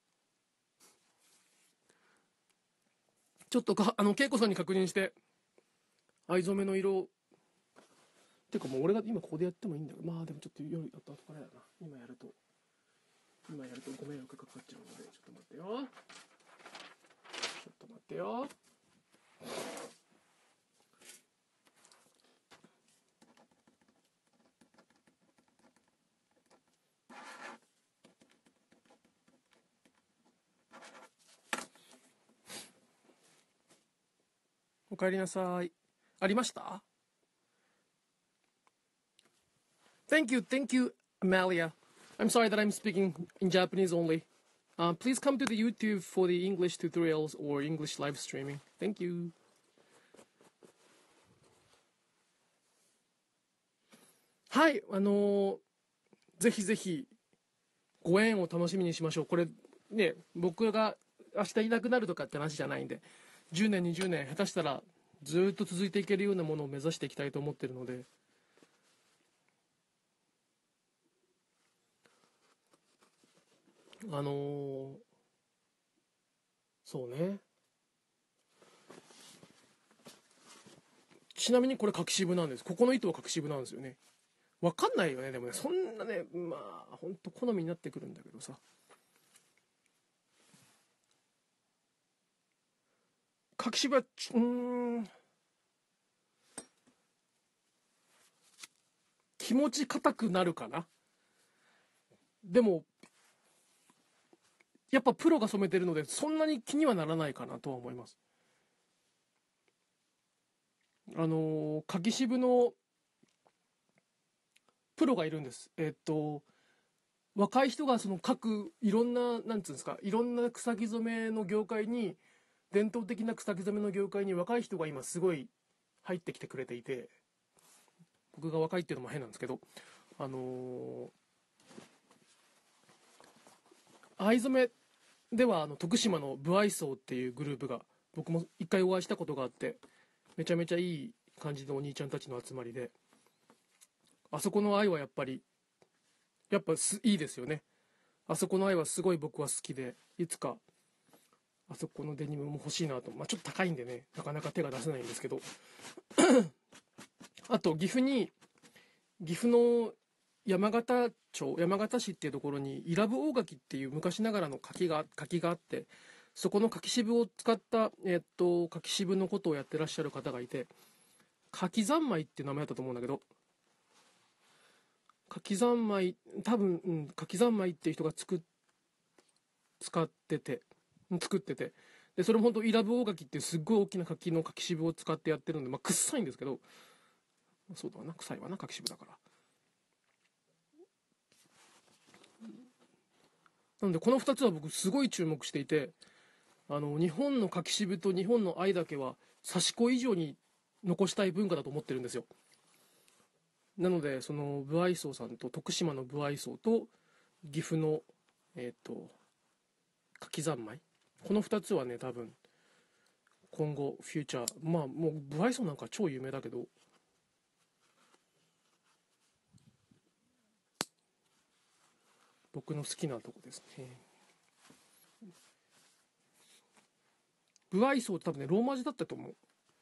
ちょっとか、あの、恵子さんに確認して、藍染めの色、てかもう俺が今ここでやってもいいんだけど、まあでもちょっと夜やった後からやな。今やると、今やるとご迷惑かかっちゃうので、ちょっと待ってよ。ちょっと待ってよ。おかえりなさい。ありました？ Thank you, thank you, Amalia. I'm sorry that I'm speaking in Japanese only. Uh, please come to the YouTube for the English tutorials or English live streaming. Thank you. はい、あのーぜひぜひご縁を楽しみにしましょう。これね、僕が明日いなくなるとかって話じゃないんで、じゅうねんにじゅうねん下手したらずっと続いていけるようなものを目指していきたいと思ってるので、あのーそうね。ちなみにこれ柿渋なんです。ここの糸は柿渋なんですよね。わかんないよね。でもね、そんなね、まあ本当好みになってくるんだけどさ。柿渋はうーん気持ち硬くなるかな。でもやっぱプロが染めてるのでそんなに気にはならないかなとは思います。あのー柿渋のプロがいるんです。えっと若い人がその各いろんななんつうんですか、いろんな草木染めの業界に、伝統的な草木染めの業界に若い人が今すごい入ってきてくれていて、僕が若いっていうのも変なんですけど、あのー、藍染めではあの徳島の武愛荘っていうグループが僕も一回お会いしたことがあって、めちゃめちゃいい感じのお兄ちゃんたちの集まりで、あそこの愛はやっぱりやっぱすいいですよね。あそこの愛はすごい僕は好きで、いつかあそこのデニムも欲しいなと。まあちょっと高いんでね、なかなか手が出せないんですけど。あと岐阜に、岐阜の山形町、山形市っていうところに伊良部大垣っていう昔ながらの柿が柿があって、そこの柿渋を使った、えっと柿渋のことをやってらっしゃる方がいて、柿三昧っていう名前だったと思うんだけど、柿三昧、多分、うん、柿三昧っていう人が作っ使ってて作ってて、でそれも本当イラブ大柿っていうすっごい大きな柿の柿渋を使ってやってるんで、まあ臭いんですけど、そうだな、臭いわな、柿渋だから。なのでこのふたつは僕すごい注目していて、あの日本の柿渋と日本の藍だけは刺し子以上に残したい文化だと思ってるんですよ。なのでその武愛荘さんと徳島の武愛荘と岐阜のえっ、ー、と柿三昧、このふたつはね多分今後フューチャー、まあもうブライソンなんか超有名だけど、僕の好きなとこですね。ブライソーって多分ねローマ字だったと思う。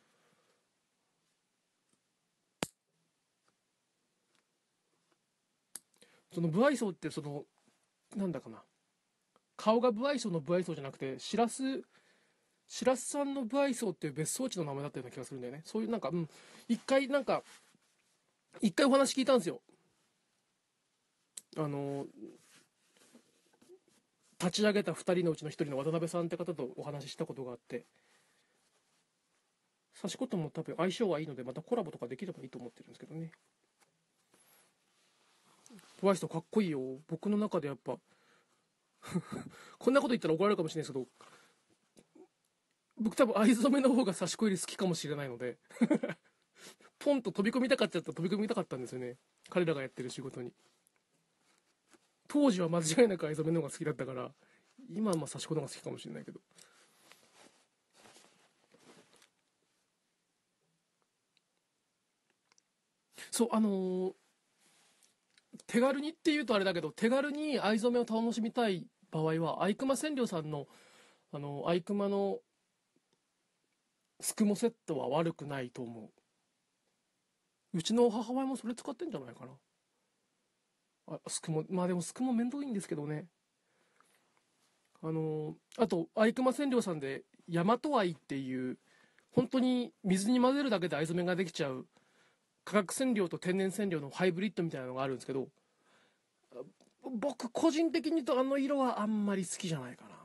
そのブアイソーってそのなんだかな、顔がブアイソーのブアイソーじゃなくてシラスシラスさんのブアイソーっていう別荘地の名前だったような気がするんだよね。そういうなんか、うん、一回なんか一回お話聞いたんですよ。あの立ち上げたふたりのうちのひとりの渡辺さんって方とお話ししたことがあって、差しことも多分相性はいいのでまたコラボとかできればいいと思ってるんですけどね。ブアイソーかっこいいよ。僕の中でやっぱこんなこと言ったら怒られるかもしれないですけど、僕多分藍染めの方が差し子より好きかもしれないのでポンと飛び込みたかったら飛び込みたかったんですよね、彼らがやってる仕事に。当時は間違いなく藍染めの方が好きだったから、今はまあ差し子の方が好きかもしれないけど。そう、あのー手軽にっていうとあれだけど、手軽に藍染めを楽しみたい場合は藍熊染料さんのあの藍熊のスクモセットは悪くないと思う。うちの母親もそれ使ってんじゃないかな。あ、スクモ、まあでもスクモ面倒いんですけどね。あのあと藍熊染料さんで大和藍っていう本当に水に混ぜるだけで藍染めができちゃう化学染料と天然染料のハイブリッドみたいなのがあるんですけど、僕個人的に言うとあの色はあんまり好きじゃないかな。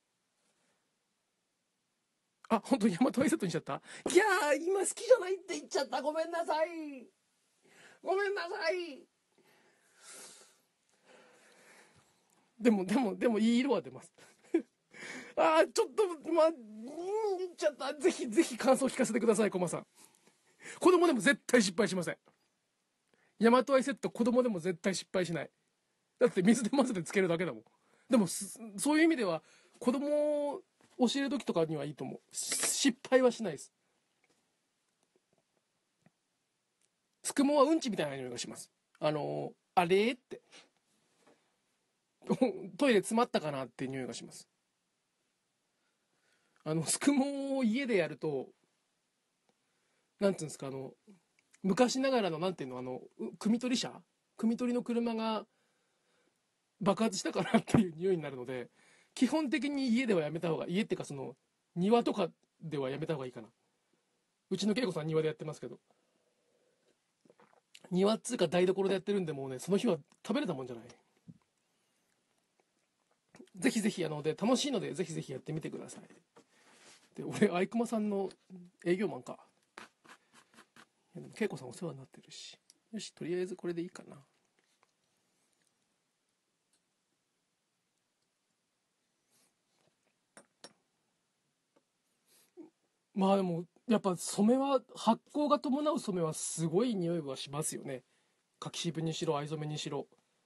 あ、本当に大和藍セットにしちゃった。いやー、今好きじゃないって言っちゃった。ごめんなさい。ごめんなさい。 でもでもでもいい色は出ますあーちょっとまあ言っちゃった。ぜひぜひ感想聞かせてくださいコマさん。子供でも絶対失敗しません。大和アイセット子供でも絶対失敗しない。だって水で混ぜてつけるだけだもん。でもそういう意味では子供を教える時とかにはいいと思う。失敗はしないです。つくもはうんちみたいな匂いがします。あのー、あれってトイレ詰まったかなって匂いがします。あのすくもを家でやるとなんていうんですか、あの昔ながらのなんていうの、あの汲み取り車汲み取りの車が爆発したかなっていう匂いになるので、基本的に家ではやめた方が、家っていうかその庭とかではやめた方がいいかな。うちの恵子さん庭でやってますけど、庭っつうか台所でやってるんで、もうねその日は食べれたもんじゃない。ぜひぜひあので楽しいのでぜひぜひやってみてください。で俺愛熊さんの営業マンか。恵子さんお世話になってるし、よしとりあえずこれでいいかな。まあでもやっぱ染めは発酵が伴う染めはすごい匂いはしますよね。柿渋にしろ藍染めにしろ。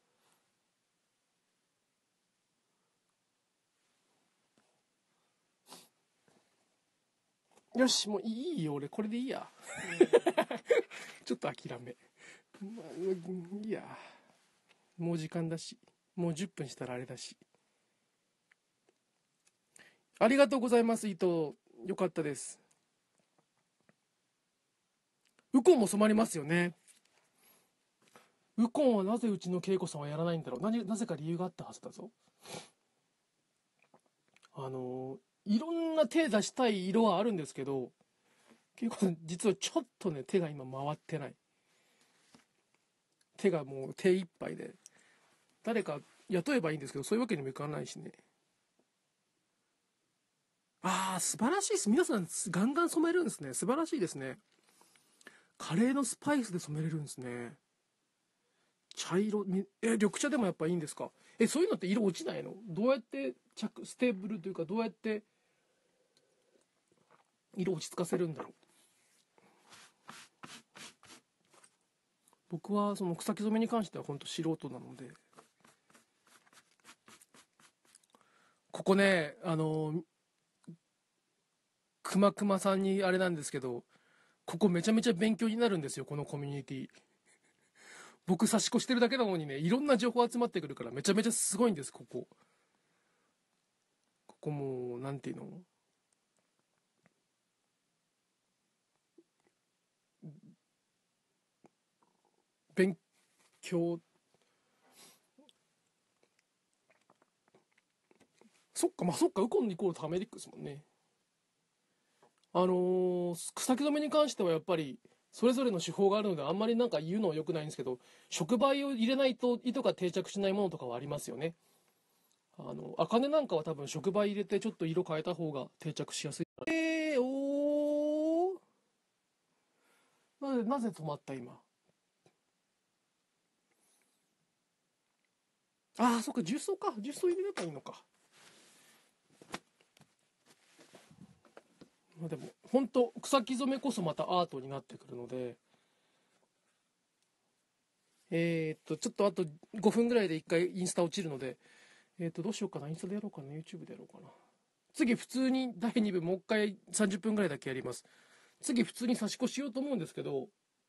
よしもういいよ俺これでいいやちょっと諦め、まあ、いいやもう時間だし、もうじゅっぷんしたらあれだし。ありがとうございます伊藤、よかったです。ウコンも染まりますよね。ウコンはなぜうちの恵子さんはやらないんだろう。ななぜか理由があったはずだぞ。あのいろんな手出したい色はあるんですけど、恵子さん実はちょっとね手が今回ってない。手がもう手一杯で、誰か雇えばいいんですけどそういうわけにもいかないしね。ああ素晴らしいです。皆さんガンガン染めるんですね。素晴らしいですね。カレーのスパイスで染めれるんですね。茶色に、え緑茶でもやっぱいいんですか。えそういうのって色落ちないの。どうやって着ステーブルというかどうやって色落ち着かせるんだろう。僕はその草木染めに関しては本当素人なので。ここねあのくまくまさんにあれなんですけど、ここめちゃめちゃ勉強になるんですよこのコミュニティ。僕差し越してるだけなのにねいろんな情報集まってくるからめちゃめちゃすごいんです。ここここもうなんていうの、勉強、そっかまあそっかウコンイコールターメリックですもんね。あのー草木染めに関してはやっぱりそれぞれの手法があるのであんまりなんか言うのは良くないんですけど、触媒を入れないと糸が定着しないものとかはありますよね。あの茜なんかは多分触媒入れてちょっと色変えた方が定着しやすい。えー、おー、なぜなぜ止まった今。ああそっか重曹か、重曹入れればいいのか。まあでも本当草木染めこそまたアートになってくるので、えー、っとちょっとあとごふんぐらいでいっかいインスタ落ちるので、えー、っとどうしようかな。インスタでやろうかな YouTube でやろうかな。次普通にだいに部もう一回さんじゅっぷんぐらいだけやります。次普通に差し越しようと思うんですけど、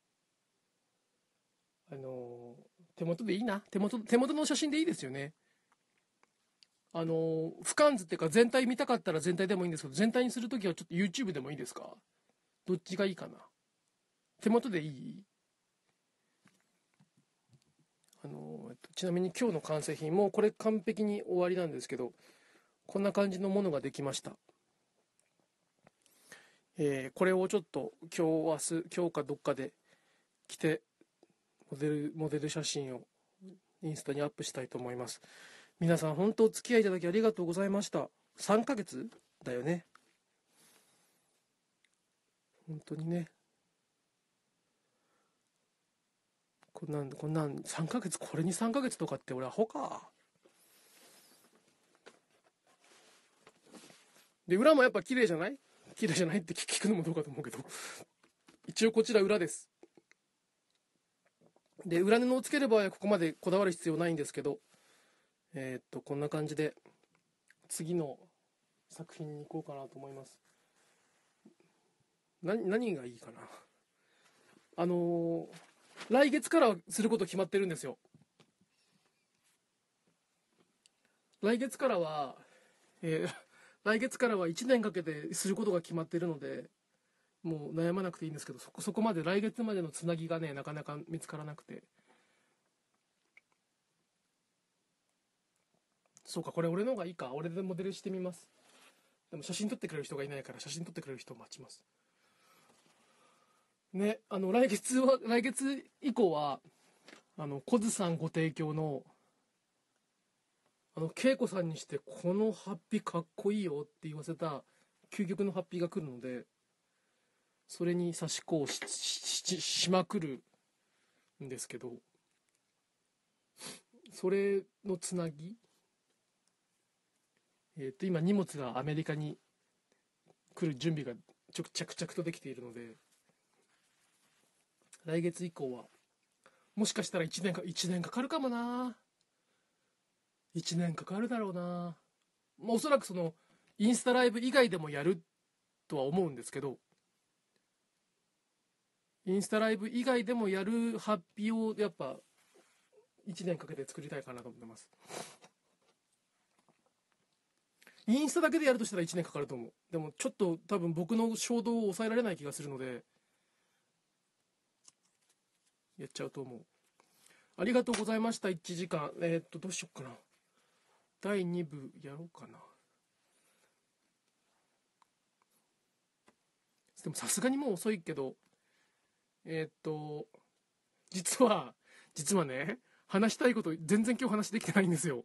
あのー手元でいいな。手元手元の写真でいいですよね。あのー俯瞰図っていうか全体見たかったら全体でもいいんですけど、全体にするときはちょっと YouTube でもいいですか。どっちがいいかな。手元でいい。あのーえっと、ちなみに今日の完成品もこれ完璧に終わりなんですけど、こんな感じのものができました。えーこれをちょっと今日明日今日かどっかで着てモデルモデル写真をインスタにアップしたいと思います。皆さん本当お付き合いいただきありがとうございました。さんかげつだよね。本当にね。こんなんこんなんさんかげつ、これにさんかげつとかって俺アホか。 で、裏もやっぱ綺麗じゃない？綺麗じゃないって聞くのもどうかと思うけど。一応こちら裏です。で、裏布をつける場合はここまでこだわる必要ないんですけど、えー、っと、こんな感じで、次の作品に行こうかなと思います。な、何がいいかな。あのー、来月からすること決まってるんですよ。来月からは、えー、来月からはいちねんかけてすることが決まってるので、もう悩まなくていいんですけど、そこそこまで来月までのつなぎがね、なかなか見つからなくて。そうか、これ俺の方がいいか。俺でモデルしてみます。でも写真撮ってくれる人がいないから、写真撮ってくれる人を待ちます。ね、あの、来月は、来月以降は、あの、コズさんご提供の、あの、恵子さんにして、このハッピーかっこいいよって言わせた、究極のハッピーが来るので、それに差し子をし、し、し、しまくるんですけど、それのつなぎ、えっと、今荷物がアメリカに来る準備がちょ着々とできているので、来月以降は、もしかしたらいちねんか、いちねんかかるかもな。いちねんかかるだろうな。まあ、おそらくその、インスタライブ以外でもやるとは思うんですけど、インスタライブ以外でもやるハッピーをやっぱいちねんかけて作りたいかなと思ってます。インスタだけでやるとしたらいちねんかかると思う。でもちょっと多分僕の衝動を抑えられない気がするので、やっちゃうと思う。ありがとうございました。いちじかん。えー、っと、どうしよっかな。だいに部やろうかな。でもさすがにもう遅いけど、えー、っと、実は、実はね、話したいこと全然今日話できてないんですよ。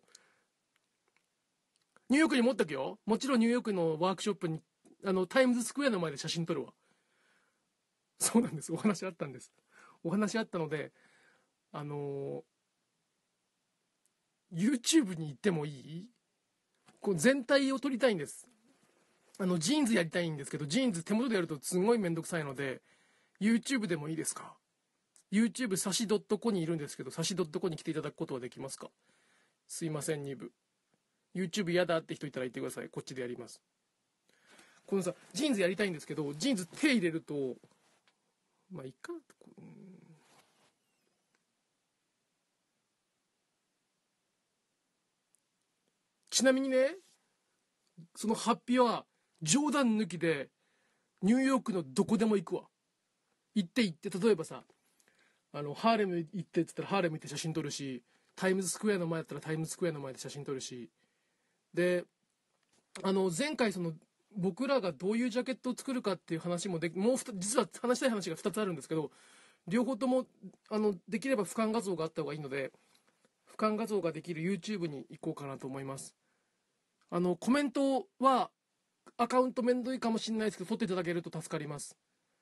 ニューヨークに持ったくよ。もちろんニューヨークのワークショップに、あの、タイムズスクエアの前で写真撮るわ。そうなんです。お話あったんです。お話あったので、あのー、YouTube に行ってもいい？こう全体を撮りたいんです。あの、ジーンズやりたいんですけど、ジーンズ手元でやるとすごいめんどくさいので、YouTube でもいいですか？ YouTube サシ .co にいるんですけど、サシ .co に来ていただくことはできますか？すいません、に部。YouTube 嫌だって人いたら言ってください。こっちでやります。このさ、ジーンズやりたいんですけど、ジーンズ手入れると、まあ、いいか。うん、ちなみにね、そのハッピーは冗談抜きでニューヨークのどこでも行くわ。行って行って、例えばさ、あの、ハーレム行ってって言ったらハーレム行って写真撮るし、タイムズスクエアの前だったらタイムズスクエアの前で写真撮るし、で、あの、前回その、僕らがどういうジャケットを作るかっていう話もで、もう実は話したい話がふたつあるんですけど、両方とも、あの、できれば俯瞰画像があった方がいいので、俯瞰画像ができる YouTube に行こうかなと思います。あの、コメントは、アカウントめんどいかもしれないですけど、取っていただけると助かります。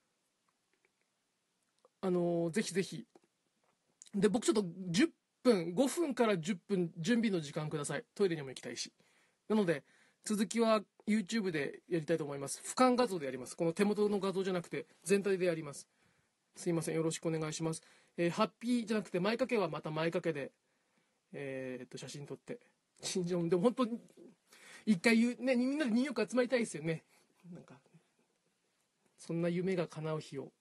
あの、ぜひぜひ。で、僕ちょっとじゅっぷん、ごふんからじゅっぷん準備の時間ください。トイレにも行きたいし。なので、続きは YouTube でやりたいと思います。俯瞰画像でやります。この手元の画像じゃなくて、全体でやります。すいません。よろしくお願いします。えー、ハッピーじゃなくて、前掛けはまた前掛けで、えー、っと、写真撮って。でも本当に、一回言う、ね、みんなでニューヨーク集まりたいですよね。なんか、そんな夢が叶う日を。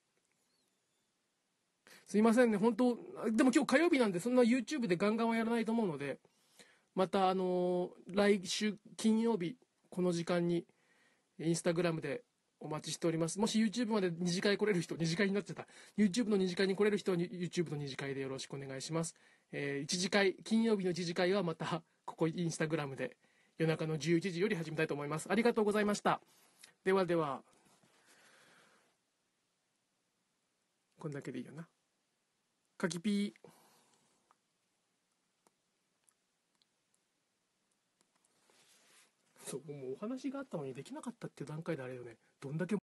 すいませんね、本当、でも今日火曜日なんで、そんな YouTube でガンガンはやらないと思うので、また、あのー、来週金曜日、この時間に、インスタグラムでお待ちしております。もし YouTube まで二次会来れる人、二次会になっちゃった。YouTube の二次会に来れる人は YouTube の二次会でよろしくお願いします。えー、一次会、金曜日の一次会はまた、ここインスタグラムで夜中のじゅういちじより始めたいと思います。ありがとうございました。ではでは、こんだけでいいよな。かきピー。そう、もうお話があったのにできなかったっていう段階であれよね。どんだけ